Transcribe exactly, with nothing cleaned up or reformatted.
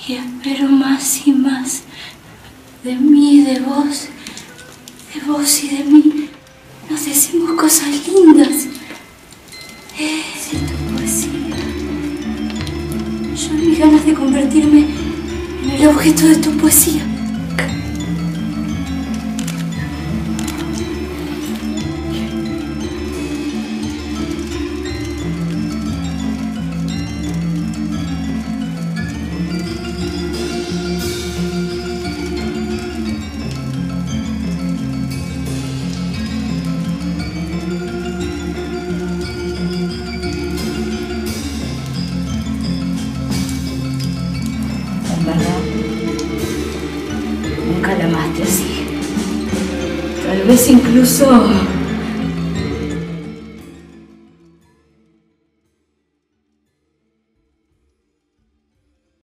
Y espero más y más de mí y de vos, de vos y de mí. Nos decimos cosas lindas. Es tu poesía. Yo en mis ganas de convertirme en el objeto de tu poesía. Nunca la amaste así. Tal vez incluso